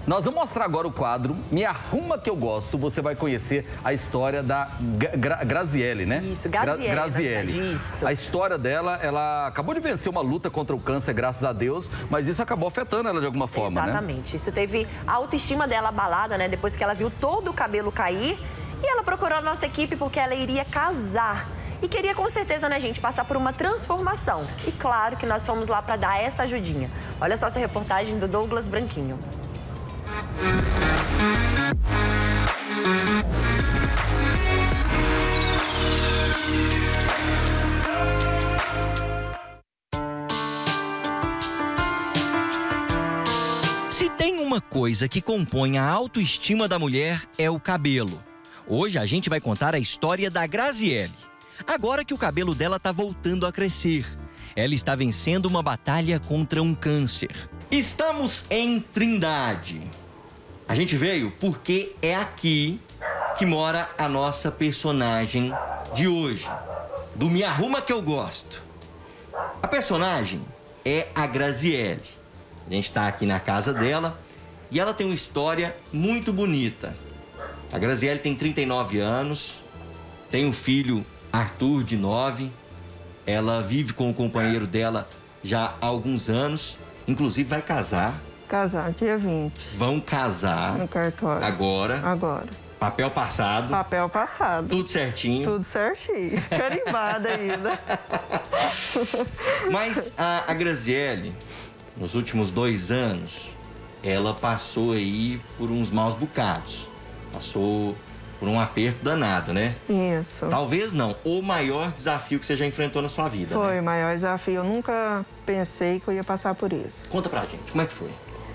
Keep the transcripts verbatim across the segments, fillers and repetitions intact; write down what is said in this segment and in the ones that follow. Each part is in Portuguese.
Nós vamos mostrar agora o quadro Me Arruma Que Eu Gosto. Você vai conhecer a história da Gra Graziele, né? Isso, Graziele. Gra Graziele. Isso. A história dela, ela acabou de vencer uma luta contra o câncer, graças a Deus, mas isso acabou afetando ela de alguma forma, Exatamente. né? Isso teve a autoestima dela abalada, né? Depois que ela viu todo o cabelo cair. E ela procurou a nossa equipe porque ela iria casar. E queria com certeza, né, gente, passar por uma transformação. E claro que nós fomos lá para dar essa ajudinha. Olha só essa reportagem do Douglas Branquinho. Se tem uma coisa que compõe a autoestima da mulher, é o cabelo. Hoje a gente vai contar a história da Graziele. Agora que o cabelo dela está voltando a crescer. Ela está vencendo uma batalha contra um câncer. Estamos em Trindade. A gente veio porque é aqui que mora a nossa personagem de hoje, do Me Arruma Que Eu Gosto. A personagem é a Graziele. A gente está aqui na casa dela e ela tem uma história muito bonita. A Graziele tem trinta e nove anos, tem um filho, Arthur, de nove. Ela vive com o companheiro dela já há alguns anos. Inclusive vai casar. Casar, dia vinte. Vão casar. No cartório. Agora. Agora. Papel passado. Papel passado. Tudo certinho. Tudo certinho. Carimbada ainda. Mas a, a Graziele, nos últimos dois anos, ela passou aí por uns maus bocados. Passou por um aperto danado, né? Isso. Talvez não. O maior desafio que você já enfrentou na sua vida, Foi né? o maior desafio. Eu nunca pensei que eu ia passar por isso. Conta pra gente, como é que foi?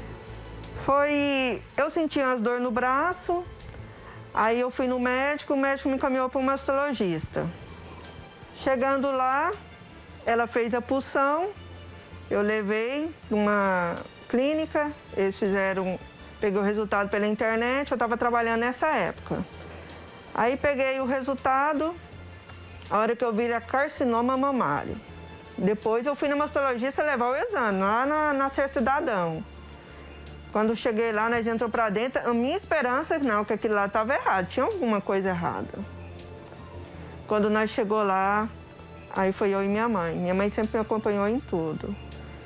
Foi... Eu senti umas dores no braço, aí eu fui no médico, o médico me encaminhou para um mastologista. Chegando lá, ela fez a punção, eu levei numa clínica, eles fizeram... Peguei o resultado pela internet, eu estava trabalhando nessa época. Aí peguei o resultado, a hora que eu vi era carcinoma mamário. Depois eu fui na mastologista levar o exame, lá na, na Ser Cidadão. Quando cheguei lá, nós entramos para dentro, a minha esperança, não, que aquilo lá estava errado, tinha alguma coisa errada. Quando nós chegou lá, aí foi eu e minha mãe. Minha mãe sempre me acompanhou em tudo.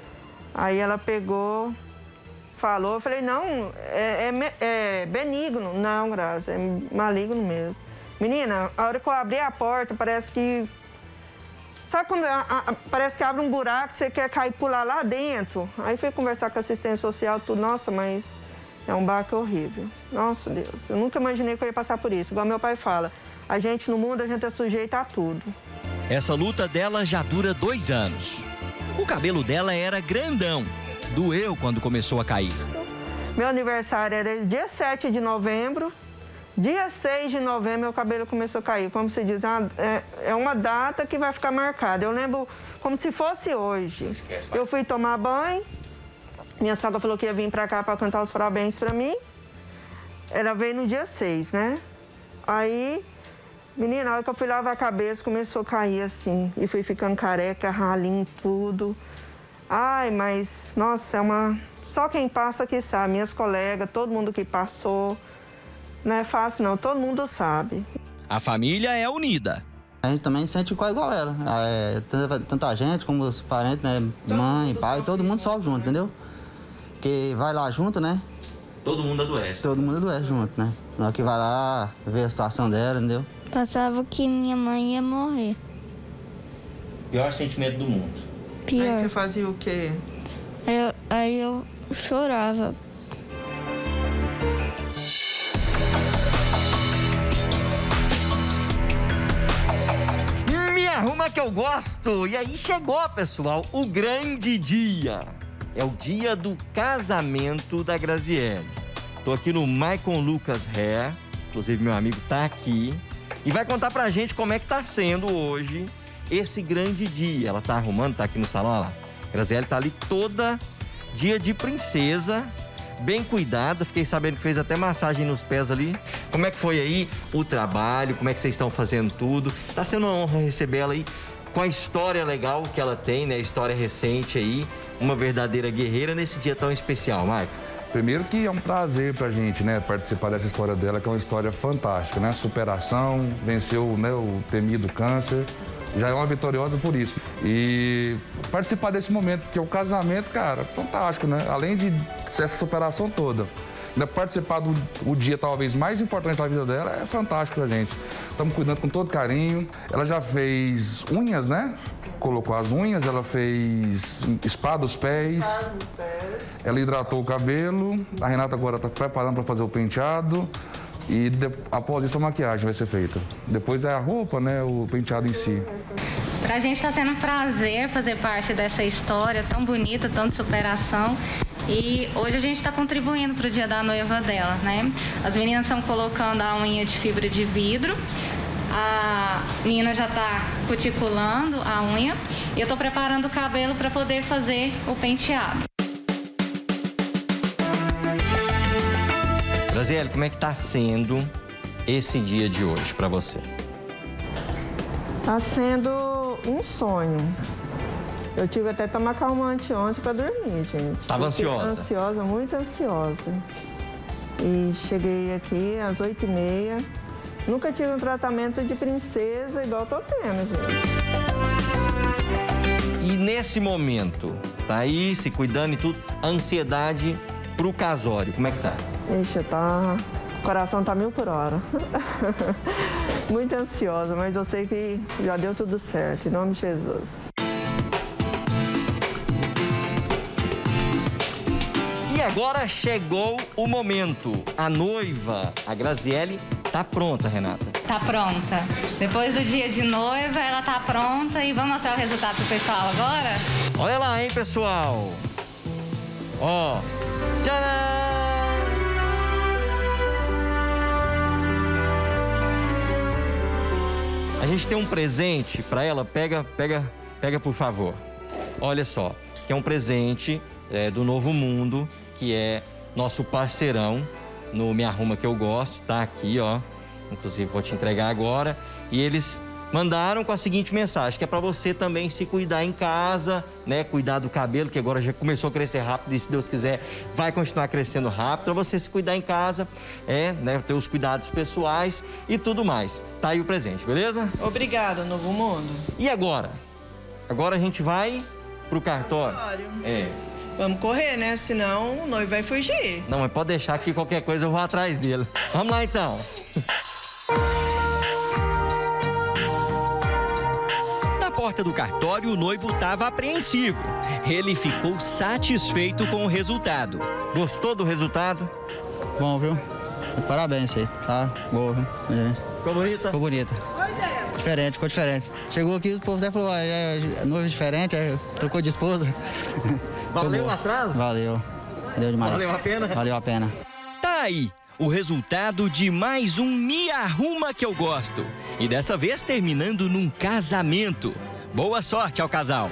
Aí ela pegou... Falou, eu falei, não, é, é, é benigno. Não, Graça, é maligno mesmo. Menina, a hora que eu abri a porta, parece que... Sabe quando a, a, parece que abre um buraco, você quer cair e pular lá dentro? Aí fui conversar com a assistência social, tudo, nossa, mas é um baque horrível. Nossa, Deus, eu nunca imaginei que eu ia passar por isso. Igual meu pai fala, a gente no mundo, a gente é sujeito a tudo. Essa luta dela já dura dois anos. O cabelo dela era grandão. Doeu quando começou a cair. Meu aniversário era dia sete de novembro. Dia seis de novembro, meu cabelo começou a cair. Como se diz, é uma data que vai ficar marcada. Eu lembro como se fosse hoje. Eu fui tomar banho. Minha sogra falou que ia vir pra cá pra cantar os parabéns pra mim. Ela veio no dia seis, né? Aí, menina, na hora que eu fui lavar a cabeça, começou a cair assim. E fui ficando careca, ralinho, tudo. Ai, mas, nossa, é uma... Só quem passa que sabe, minhas colegas, todo mundo que passou. Não é fácil, não, todo mundo sabe. A família é unida. A gente também sente igual, igual ela. É, tanto a gente como os parentes, né? Mãe, pai, todo mundo sofre junto, entendeu? Porque vai lá junto, né? Todo mundo adoece. Todo mundo adoece junto, né? Na hora que vai lá, ver a situação dela, entendeu? Passava que minha mãe ia morrer. Pior sentimento do mundo. Pior. Aí você fazia o quê? Aí eu, aí eu chorava. Me arruma que eu gosto! E aí chegou, pessoal, o grande dia. É o dia do casamento da Graziele. Tô aqui no Maicon Lucas Hair, inclusive meu amigo tá aqui. E vai contar pra gente como é que tá sendo hoje esse grande dia. Ela tá arrumando, tá aqui no salão, olha lá. A Graziele tá ali toda dia de princesa, bem cuidada. Fiquei sabendo que fez até massagem nos pés ali. Como é que foi aí o trabalho? Como é que vocês estão fazendo tudo? Tá sendo uma honra receber ela aí com a história legal que ela tem, né? História recente aí. Uma verdadeira guerreira nesse dia tão especial, Maico. Primeiro que é um prazer pra gente, né, participar dessa história dela, que é uma história fantástica, né? Superação, venceu, né, o temido câncer, já é uma vitoriosa por isso. E participar desse momento, que é o casamento, cara, fantástico, né? Além de essa superação toda. Ainda participar do o dia talvez mais importante da vida dela é fantástico pra gente. Estamos cuidando com todo carinho. Ela já fez unhas, né? Colocou as unhas, ela fez spa dos pés. Ela hidratou o cabelo. A Renata agora está preparando para fazer o penteado. E de, após isso a maquiagem vai ser feita. Depois é a roupa, né? O penteado em si. Pra gente está sendo um prazer fazer parte dessa história tão bonita, tão de superação. E hoje a gente está contribuindo para o dia da noiva dela, né? As meninas estão colocando a unha de fibra de vidro. A Nina já está cuticulando a unha. E eu estou preparando o cabelo para poder fazer o penteado. Graziele, como é que tá sendo esse dia de hoje para você? Tá sendo um sonho. Eu tive até que tomar calmante ontem para dormir, gente. Tava ansiosa? Ansiosa, muito ansiosa. E cheguei aqui às oito e meia. Nunca tive um tratamento de princesa igual tô tendo, gente. E nesse momento, tá aí se cuidando e tudo, a ansiedade pro casório, como é que tá? Ixi, tá... O coração tá mil por hora. Muito ansiosa, mas eu sei que já deu tudo certo, em nome de Jesus. E agora chegou o momento. A noiva, a Graziele, tá pronta, Renata? Tá pronta. Depois do dia de noiva, ela tá pronta e vamos mostrar o resultado pro pessoal agora? Olha lá, hein, pessoal? Ó, tcharam! A gente tem um presente para ela. Pega, pega, pega, por favor. Olha só, que é um presente é, do Novo Mundo, que é nosso parceirão no Me Arruma Que Eu Gosto. Tá aqui, ó. Inclusive, vou te entregar agora. E eles mandaram com a seguinte mensagem, que é para você também se cuidar em casa, né? Cuidar do cabelo, que agora já começou a crescer rápido e, se Deus quiser, vai continuar crescendo rápido. Para você se cuidar em casa, é, né? Ter os cuidados pessoais e tudo mais. Tá aí o presente, beleza? Obrigada, Novo Mundo. E agora? Agora a gente vai pro cartório. Cartório. É. Vamos correr, né? Senão o noivo vai fugir. Não, mas pode deixar que qualquer coisa eu vou atrás dele. Vamos lá, então. Na porta do cartório, o noivo estava apreensivo. Ele ficou satisfeito com o resultado. Gostou do resultado? Bom, viu? Parabéns aí, tá? Boa, viu? Ficou bonita? Ficou bonita. Diferente, ficou diferente. Chegou aqui, o povo até falou, ah, é, é noivo diferente, é, trocou de esposa. Valeu o atraso? Valeu. Valeu demais. Valeu a pena? Valeu a pena. Tá aí o resultado de mais um Me Arruma Que Eu Gosto. E dessa vez terminando num casamento. Boa sorte ao casal.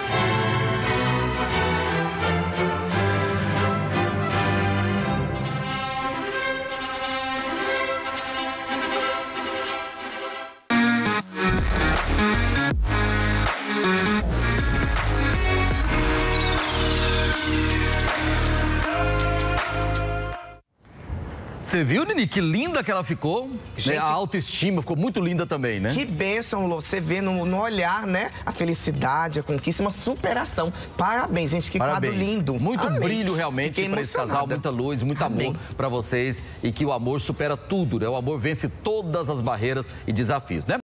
Você viu, Nini? Que linda que ela ficou. Gente, né? A autoestima ficou muito linda também, né? Que bênção, Lô. Você vê no, no olhar, né? A felicidade, a conquista, uma superação. Parabéns, gente. Que Parabéns. quadro lindo. Muito Amei. brilho, realmente, Fiquei para esse casal. Muita luz, muito Amei. amor para vocês. E que o amor supera tudo, né? O amor vence todas as barreiras e desafios, né?